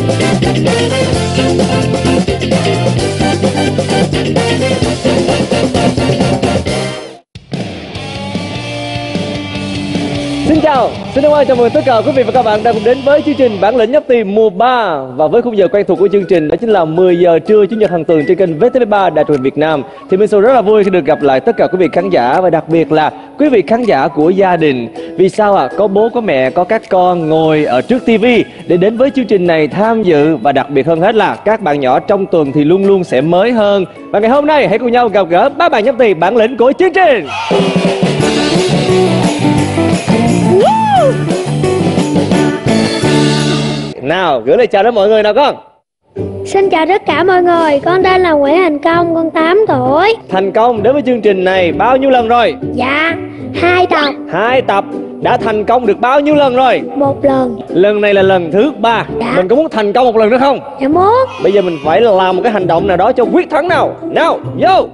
Xin chào, xin chào mừng tất cả quý vị và các bạn đang cùng đến với chương trình Bản lĩnh nhấp tiền mùa 3. Và với khung giờ quen thuộc của chương trình đó chính là 10 giờ trưa Chủ nhật hàng tuần trên kênh VTV3 Đài truyền hình Việt Nam. Thì mình rất là vui khi được gặp lại tất cả quý vị khán giả và đặc biệt là quý vị khán giả của gia đình. Vì sao ạ? Có bố, có mẹ, có các con ngồi ở trước TV để đến với chương trình này tham dự. Và đặc biệt hơn hết là các bạn nhỏ trong tuần thì luôn luôn sẽ mới hơn. Và ngày hôm nay hãy cùng nhau gặp gỡ ba bạn nhấp tiền bản lĩnh của chương trình. Nào, gửi lời chào đến mọi người nào con. Xin chào tất cả mọi người, con tên là Nguyễn Thành Công, con 8 tuổi. Thành Công đến với chương trình này bao nhiêu lần rồi? Dạ, 2 tập. 2 tập. Đã thành công được bao nhiêu lần rồi? 1 lần. Lần này là lần thứ 3. Dạ. Mình có muốn thành công một lần nữa không? Dạ muốn. Bây giờ mình phải làm một cái hành động nào đó cho quyết thắng nào. Nào, vô.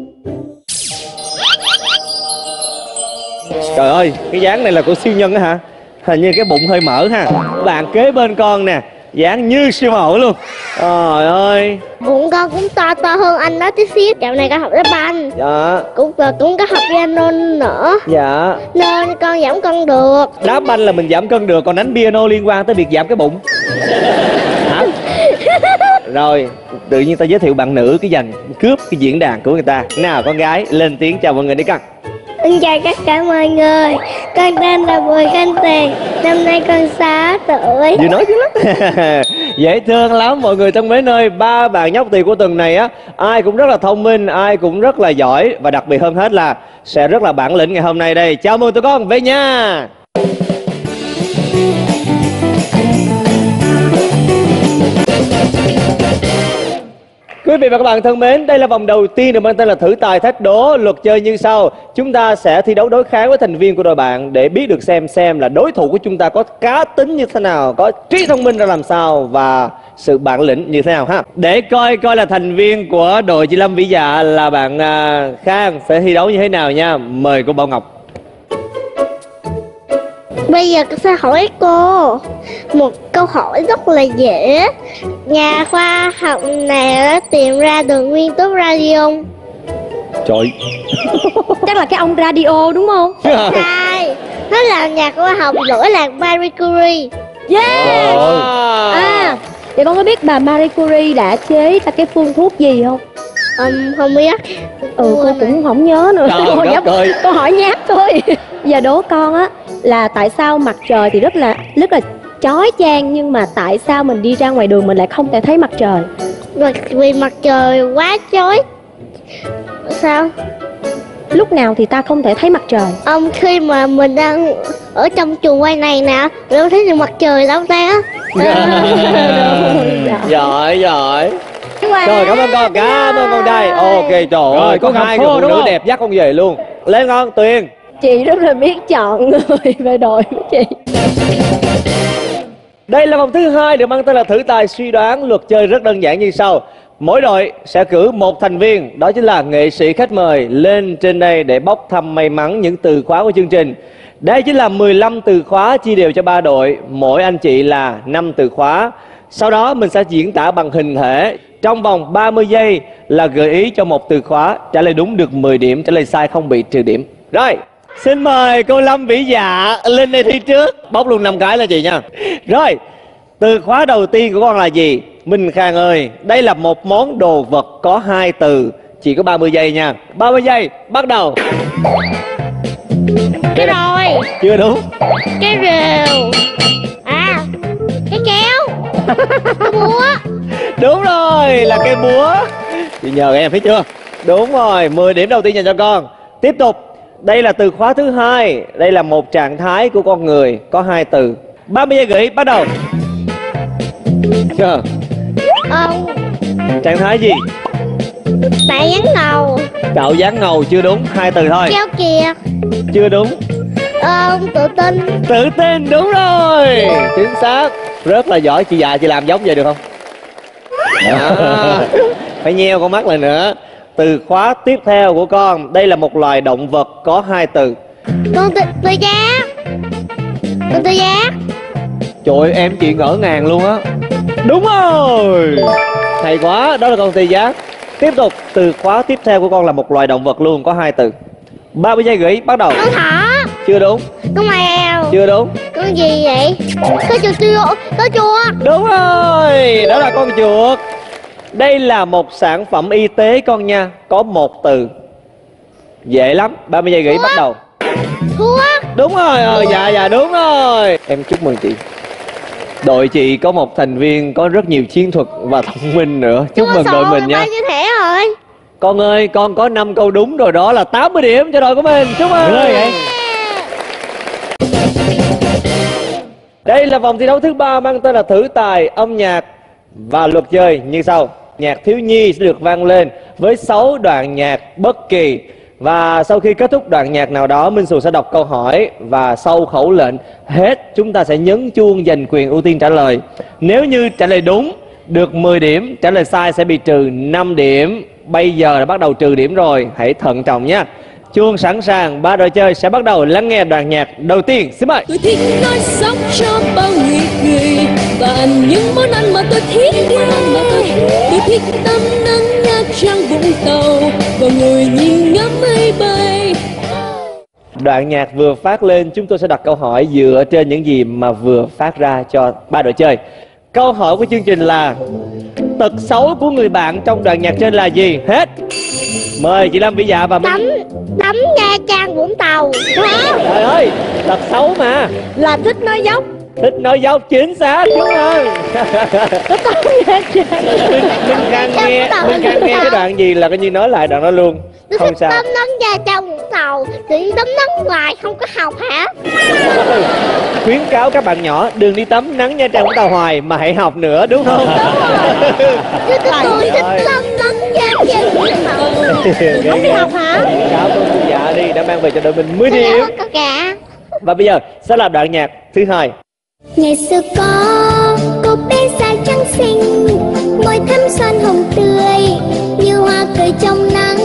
Trời ơi, cái dáng này là của siêu nhân á hả? Hình như cái bụng hơi mở ha. Bạn kế bên con nè, dáng như siêu mẫu luôn. Trời ơi. Bụng con cũng to hơn anh đó tí xíu. Dạo này con học đá banh. Dạ. Cũng có học piano nữa. Dạ. Nên con giảm cân được. Đá banh là mình giảm cân được, còn đánh piano liên quan tới việc giảm cái bụng. Hả? Rồi, tự nhiên ta giới thiệu bạn nữ cái dành cướp cái diễn đàn của người ta. Nào con gái, lên tiếng chào mọi người đi con. Xin chào tất cả mọi người, con tên là Bùi Khanh Tiền, năm nay con 6 tuổi. Vừa nói chứ lắm. Dễ thương lắm mọi người thân mến ơi. Ba bạn nhóc tiền của tuần này á, ai cũng rất là thông minh, ai cũng rất là giỏi. Và đặc biệt hơn hết là sẽ rất là bản lĩnh ngày hôm nay đây. Chào mừng tụi con về nhà. Quý vị và các bạn thân mến, đây là vòng đầu tiên được mang tên là thử tài thách đố. Luật chơi như sau: chúng ta sẽ thi đấu đối kháng với thành viên của đội bạn để biết được xem là đối thủ của chúng ta có cá tính như thế nào, có trí thông minh ra làm sao và sự bản lĩnh như thế nào ha. Để coi là thành viên của đội chị Lâm Vĩ Dạ là bạn Khang sẽ thi đấu như thế nào nha. Mời cô Bảo Ngọc. Bây giờ con sẽ hỏi cô một câu hỏi rất là dễ. Nhà khoa học nào đã tìm ra đường nguyên tố radium? Trời. Chắc là cái ông radio đúng không? Sai. Nó là nhà khoa học lỗi lạc Marie Curie. Yeah. À, vậy con có biết bà Marie Curie đã chế ra cái phương thuốc gì không? Không biết. Cô cũng không nhớ nữa. Con hỏi nháp thôi. Giờ đố con á là tại sao mặt trời thì rất là chói chang, nhưng mà tại sao mình đi ra ngoài đường mình lại không thể thấy mặt trời? Vì mặt trời quá chói. Sao? Lúc nào thì ta không thể thấy mặt trời? Khi mà mình đang ở trong chuồng quay này nè, mình đâu thấy được mặt trời đâu ta. Giỏi. Rồi cảm ơn con đây. Ok, trời ơi, có hai người phụ nữ đẹp dắt con về luôn. Lên con Tuyền. Chị rất là biết chọn người về đội với chị. Đây là vòng thứ 2 được mang tên là thử tài suy đoán. Luật chơi rất đơn giản như sau: mỗi đội sẽ cử một thành viên, đó chính là nghệ sĩ khách mời, lên trên đây để bốc thăm may mắn những từ khóa của chương trình. Đây chính là 15 từ khóa chia đều cho 3 đội, mỗi anh chị là 5 từ khóa. Sau đó mình sẽ diễn tả bằng hình thể. Trong vòng 30 giây là gợi ý cho một từ khóa, trả lời đúng được 10 điểm, trả lời sai không bị trừ điểm. Rồi, xin mời cô Lâm Vĩ Dạ lên đây thi trước. Bóc luôn 5 cái là chị nha. Rồi, từ khóa đầu tiên của con là gì? Minh Khang ơi, đây là một món đồ vật có 2 từ. Chỉ có 30 giây nha. 30 giây, bắt đầu. Cái rồi. Chưa đúng. Cái rìu. À, cái kéo. Cái búa. Đúng rồi, là cây búa. Chị nhờ em thấy chưa? Đúng rồi, 10 điểm đầu tiên dành cho con. Tiếp tục. Đây là từ khóa thứ 2. Đây là một trạng thái của con người có 2 từ. 30 giây gửi, bắt đầu. Chưa? Trạng thái gì? Bạn dán ngầu. Cậu dáng ngầu chưa đúng, 2 từ thôi. Keo kiệt. Chưa đúng. Tự tin. Tự tin, đúng rồi. Chính xác. Rất là giỏi. Chị già chị làm giống vậy được không? Phải nheo con mắt lại nữa. Từ khóa tiếp theo của con, đây là một loài động vật có 2 từ. Con tê giác. Con tê giác. Trời ơi, em chị ngỡ ngàng luôn á. Đúng rồi. Hay quá, đó là con tê giác. Tiếp tục, từ khóa tiếp theo của con là một loài động vật luôn, có 2 từ. 30 giây gửi, bắt đầu. Con thỏ. Chưa đúng. Con mèo. Chưa đúng. Con gì vậy? Có chuột. Đúng rồi, đó là con chuột. Đây là một sản phẩm y tế con nha, có 1 từ. Dễ lắm, 30 giây gửi, bắt đầu. Thuốc. Đúng rồi, dạ đúng rồi. Em chúc mừng chị. Đội chị có một thành viên có rất nhiều chiến thuật và thông minh nữa. Chúc mừng đội mình nha. Như thế rồi. Con ơi, con có 5 câu đúng rồi, đó là 80 điểm cho đội của mình. Chúc mừng. Đây là vòng thi đấu thứ 3 mang tên là thử tài âm nhạc và luật chơi như sau. Nhạc thiếu nhi sẽ được vang lên với 6 đoạn nhạc bất kỳ. Và sau khi kết thúc đoạn nhạc nào đó, Minh Xù sẽ đọc câu hỏi và sau khẩu lệnh hết, chúng ta sẽ nhấn chuông giành quyền ưu tiên trả lời. Nếu như trả lời đúng được 10 điểm, trả lời sai sẽ bị trừ 5 điểm. Bây giờ đã bắt đầu trừ điểm rồi, hãy thận trọng nhé. Chuông sẵn sàng, 3 đội chơi sẽ bắt đầu lắng nghe đoạn nhạc đầu tiên. Xin mời. Tôi thích nói sống cho bao người và ăn những món ăn mà tôi thích. Tôi thích tắm nắng Nha Trang Vũng Tàu và ngồi nhìn ngắm mây bay. Đoạn nhạc vừa phát lên, chúng tôi sẽ đặt câu hỏi dựa trên những gì mà vừa phát ra cho 3 đội chơi. Câu hỏi của chương trình là: tật xấu của người bạn trong đoạn nhạc trên là gì? Hết. Mời chị Lâm, Vĩ Dạ và Minh. Tắm Nha Trang Vũng Tàu. Trời ơi, tật xấu mà. Là thích nói dốc. Thích nói dốc, chính xác. Chúc mừng. Có tắm Nha Trang. Mình càng nghe cái đoạn gì là coi như nói lại đoạn đó luôn. Không sao. Tắm nắng Nha Trang Vũng Tàu. Tự tắm nắng hoài không có học hả? Khuyến cáo các bạn nhỏ đừng đi tắm nắng Nha Trang Vũng Tàu hoài mà hãy học nữa, đúng không? Tôi thích tắm nắng Nha Trang Vũng Tàu. Không đi học hả? Khuyến cáo con cô Dạ đi đã mang về cho đội mình 10 điểm. Và bây giờ sẽ là đoạn nhạc thứ 2. Ngày xưa có cô bé da trắng xinh, môi thắm son hồng tươi như hoa cười trong nắng,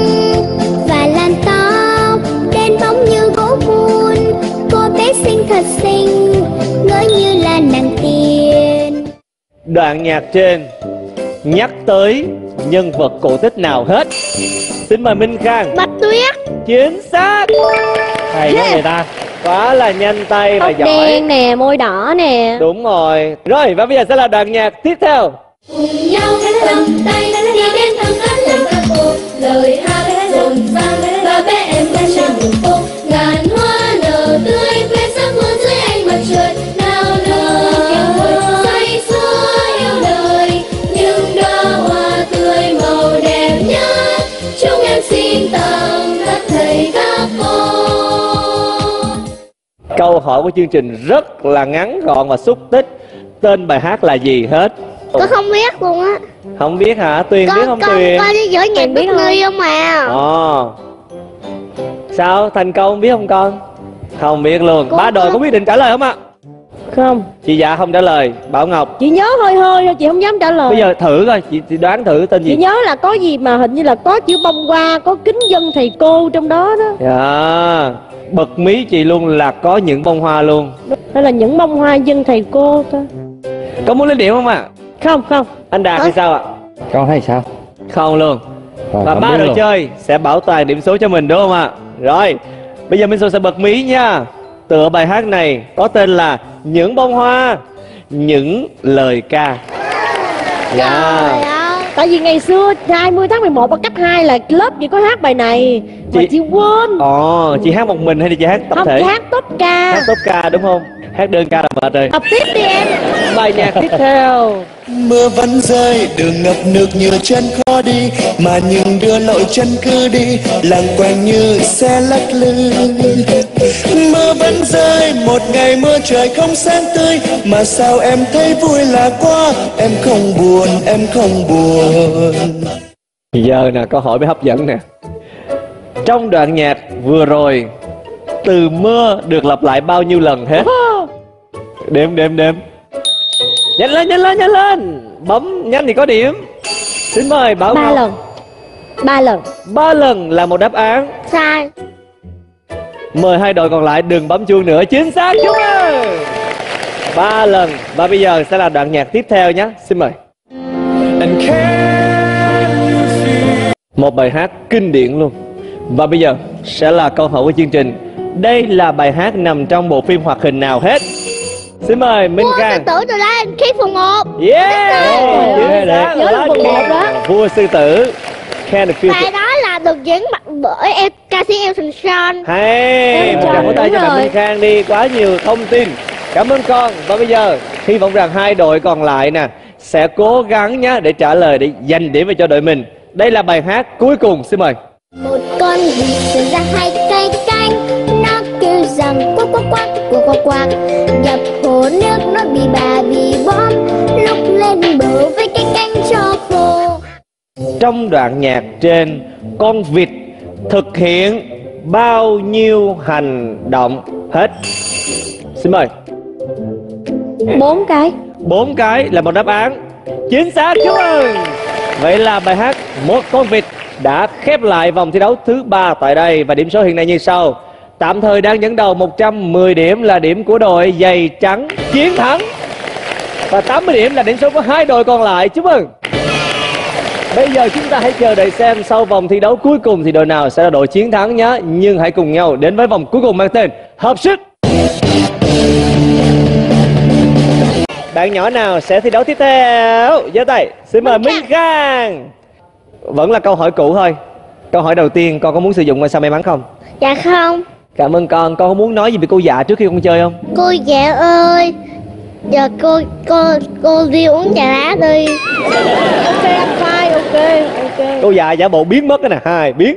và làn tóc đen bóng như gỗ vun. Cô bé xinh thật xinh, ngỡ như là nàng tiên. Đoạn nhạc trên nhắc tới nhân vật cổ tích nào hết? Xin mời Minh Khang. Bạch Tuyết. Chính xác. Hay quá người ta. Quá là nhanh tay và Tóc giỏi. đen nè, môi đỏ nè. Đúng rồi. Rồi và bây giờ sẽ là đoạn nhạc tiếp theo. Cùng nhau cầm tay đi đến thăm các làng các cô, lời hát rộn ràng và bé em ca sang đường phố. Ngàn hoa nở tươi quên giấc mơ dưới ánh mặt trời, nào nở say sưa yêu đời những đóa hoa tươi màu đẹp nhất. Chúng em xin tặng các thầy các cô. Câu hỏi của chương trình rất là ngắn gọn và xúc tích. Tên bài hát là gì hết? Con không biết luôn á. Không biết hả? Tuyền biết không Tuyền? Con đi giữa nhạc biết người không mà. Sao? Thành Công biết không con? Không biết luôn. Ba đội có quyết định trả lời không ạ? Không. Chị Dạ không trả lời. Bảo Ngọc. Chị nhớ hơi hơi thôi, chị không dám trả lời. Bây giờ thử coi, chị đoán thử tên gì? Chị nhớ là có gì mà hình như là có chữ bông hoa, có kính dân thầy cô trong đó đó. Dạ. Bật mí chị luôn là có những bông hoa luôn. Hay là những bông hoa dân thầy cô thôi. Có muốn lên điểm không ạ? Không. Anh Đạt thì sao ạ? Con thấy sao? Không luôn. Rồi, Và không 3 biết đội luôn. chơi sẽ bảo toàn điểm số cho mình đúng không ạ? Rồi, bây giờ Minh Xuân sẽ bật mí nha. Tựa bài hát này có tên là Những bông hoa, những lời ca. Dạ. Tại vì ngày xưa 20 tháng 11 ở cấp 2 là lớp chỉ có hát bài này mà chị quên. Chị hát một mình hay là chị hát tập Không, thể? chị hát top ca. Hát top ca đúng không? Hát đơn ca là mệt rồi. Tập tiếp đi em. Bài nhạc tiếp theo. Mưa vẫn rơi, đường ngập nước như chân khó đi, mà những đứa lội chân cứ đi, làng quanh như xe lắc lư. Mưa vẫn rơi, một ngày mưa trời không sáng tươi, mà sao em thấy vui là quá, em không buồn, em không buồn. Giờ nè, câu hỏi mới hấp dẫn nè. Trong đoạn nhạc vừa rồi, từ mưa được lặp lại bao nhiêu lần hết? Đếm. Nhanh lên. Bấm nhanh thì có điểm. Xin mời Bảo Ngọc. 3 lần. 3 lần. 3 lần là một đáp án. Sai. Mời hai đội còn lại đừng bấm chuông nữa. Chính xác. Chúc mừng. 3 lần. Và bây giờ sẽ là đoạn nhạc tiếp theo nhé. Xin mời. Một bài hát kinh điển luôn. Và bây giờ sẽ là câu hỏi của chương trình. Đây là bài hát nằm trong bộ phim hoạt hình nào hết? Xin mời Minh Khang. Vua Sư Tử The Lion King phần 1. Yeah. Nhớ là phần 1 đó. Vua Sư Tử. Bài đó là được diễn bởi ca sĩ Elton John. Hay, một tràng vỗ tay cho bạn Minh Khang đi, quá nhiều thông tin. Cảm ơn con. Và bây giờ hy vọng rằng hai đội còn lại nè sẽ cố gắng nhá để trả lời, để giành điểm về cho đội mình. Đây là bài hát cuối cùng, xin mời. Một con vịt sinh ra hai cây cánh, nó kêu rằng quắc quắc quắc quắc quắc quắc. Nhập hồ nước nó bị bà bị bom, lúc lên bờ với cái cánh cho khô. Trong đoạn nhạc trên, con vịt thực hiện bao nhiêu hành động hết? Xin mời. 4 cái. 4 cái là một đáp án chính xác. Chúc mừng. Vậy là bài hát Một con vịt đã khép lại vòng thi đấu thứ 3 tại đây. Và điểm số hiện nay như sau. Tạm thời đang dẫn đầu 110 điểm là điểm của đội giày trắng chiến thắng. Và 80 điểm là điểm số của hai đội còn lại. Chúc mừng. Bây giờ chúng ta hãy chờ đợi xem sau vòng thi đấu cuối cùng thì đội nào sẽ là đội chiến thắng nhé. Nhưng hãy cùng nhau đến với vòng cuối cùng mang tên Hợp sức. Bạn nhỏ nào sẽ thi đấu tiếp theo? Giơ tay. Xin mời Minh Khang. Vẫn là câu hỏi cũ thôi. Câu hỏi đầu tiên, con có muốn sử dụng ngôi sao may mắn không? Dạ không. Cảm ơn con. Con có muốn nói gì về cô dạ trước khi con chơi không? Cô dạ ơi, giờ cô đi uống trà đá đi. Ok anh Khoai, ok. Cô dạ giả bộ biến mất cái nè. Hai biến.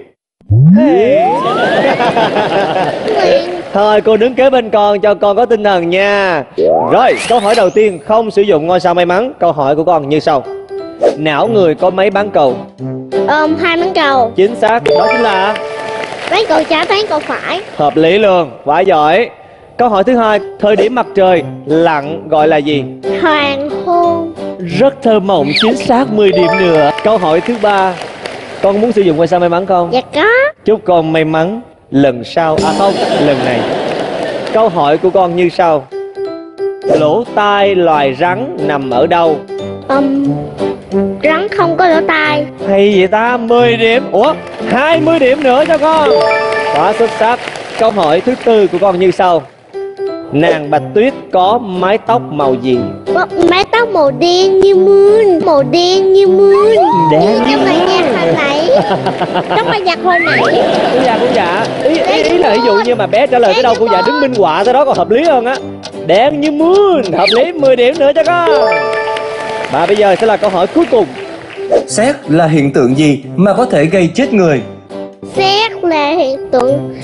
Thôi cô đứng kế bên con cho con có tinh thần nha. Rồi, câu hỏi đầu tiên không sử dụng ngôi sao may mắn. Câu hỏi của con như sau. Não người có mấy bán cầu? 2 bán cầu. Chính xác, đó chính là Bán cầu trái, bán cầu phải. hợp lý luôn, quá giỏi. Câu hỏi thứ hai, thời điểm mặt trời lặn gọi là gì? Hoàng hôn. Rất thơ mộng, chính xác 10 điểm nữa. Câu hỏi thứ ba, con muốn sử dụng ngôi sao may mắn không? Dạ có. Chúc con may mắn lần sau. À không, lần này. Câu hỏi của con như sau. Lỗ tai loài rắn nằm ở đâu? Rắn không có lỗ tai. Hay vậy ta, 10 điểm. Ủa, 20 điểm nữa cho con. Quá xuất sắc. Câu hỏi thứ tư của con như sau. Nàng Bạch Tuyết có mái tóc màu gì? Mái tóc màu đen như mưa. Màu đen như mưa. Đen trong bài nhạc hồi nãy. Trong bài nhạc hồi nãy. Cô dạ. Ý là ví dụ như mà bé trả lời cái đâu cô dạ đứng minh họa tới đó còn hợp lý hơn á. Đen như mưa. Hợp lý, 10 điểm nữa cho con. Và bây giờ sẽ là câu hỏi cuối cùng. Sét là hiện tượng gì mà có thể gây chết người? Sét là hiện tượng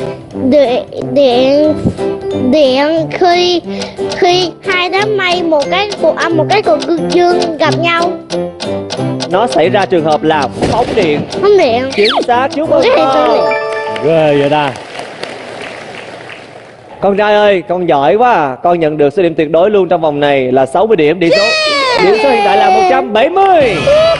điện khi hai đám mây một cái cực âm một cái cực dương gặp nhau. Nó xảy ra trường hợp là phóng điện. Phóng điện. Chính xác, chúc mừng con. Ghê vậy ta. Con trai ơi, con giỏi quá à. Con nhận được số điểm tuyệt đối luôn trong vòng này là 60 điểm. Điểm số hiện tại là 170.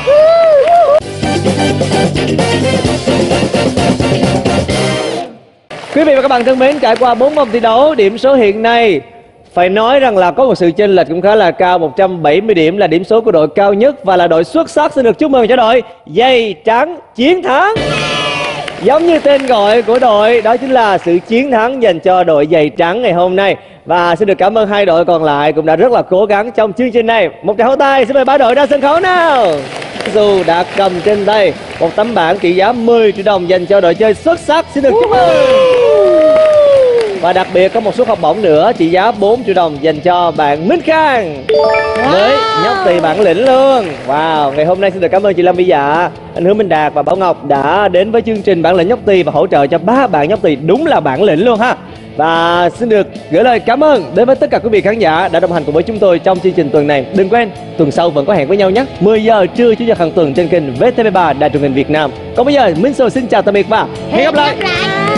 Quý vị và các bạn thân mến, trải qua 4 vòng thi đấu, điểm số hiện nay phải nói rằng là có một sự chênh lệch cũng khá là cao. 170 điểm là điểm số của đội cao nhất và là đội xuất sắc. Xin được chúc mừng cho đội giày trắng chiến thắng. Giống như tên gọi của đội, đó chính là sự chiến thắng dành cho đội giày trắng ngày hôm nay. Và xin được cảm ơn hai đội còn lại cũng đã rất là cố gắng trong chương trình này. Một tràng pháo tay, xin mời ba đội ra sân khấu nào. Dù đã cầm trên tay một tấm bảng trị giá 10 triệu đồng dành cho đội chơi xuất sắc. Xin được chúc mừng. Và đặc biệt có một suất học bổng nữa trị giá 4 triệu đồng dành cho bạn Minh Khang. Với nhóc tỳ bản lĩnh luôn. Wow, ngày hôm nay xin được cảm ơn chị Lâm Vy Dạ, anh Hứa Minh Đạt và Bảo Ngọc đã đến với chương trình Bản lĩnh nhóc tỳ và hỗ trợ cho 3 bạn nhóc tỳ đúng là bản lĩnh luôn ha. Và xin được gửi lời cảm ơn đến với tất cả quý vị khán giả đã đồng hành cùng với chúng tôi trong chương trình tuần này. Đừng quên, tuần sau vẫn có hẹn với nhau nhé. 10 giờ trưa Chủ nhật hàng tuần trên kênh VTV3 Đài truyền hình Việt Nam. Còn bây giờ, Minh Sô xin chào tạm biệt và hẹn gặp lại.